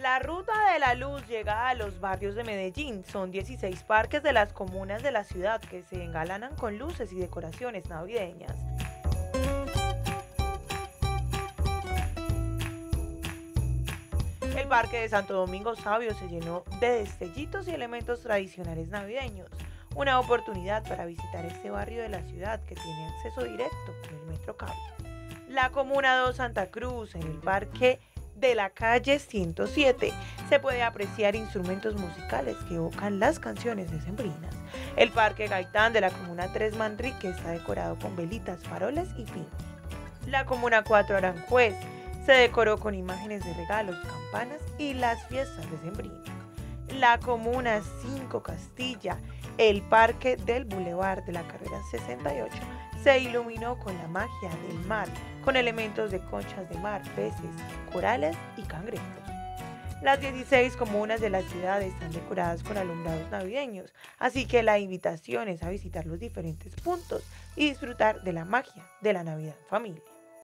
La Ruta de la Luz llega a los barrios de Medellín. Son 16 parques de las comunas de la ciudad que se engalanan con luces y decoraciones navideñas. El Parque de Santo Domingo Sabio se llenó de destellitos y elementos tradicionales navideños, una oportunidad para visitar este barrio de la ciudad que tiene acceso directo con el Metro Cable. La Comuna 2 Santa Cruz, en el Parque de la Calle 107, se puede apreciar instrumentos musicales que evocan las canciones decembrinas. El Parque Gaitán de la Comuna 3 Manrique está decorado con velitas, faroles y pinos. La Comuna 4 Aranjuez se decoró con imágenes de regalos, campanas y las fiestas decembrinas. La Comuna 5 Castilla, el Parque del Boulevard de la Carrera 68, se iluminó con la magia del mar, con elementos de conchas de mar, peces, corales y cangrejos. Las 16 comunas de la ciudad están decoradas con alumbrados navideños, así que la invitación es a visitar los diferentes puntos y disfrutar de la magia de la Navidad en familia.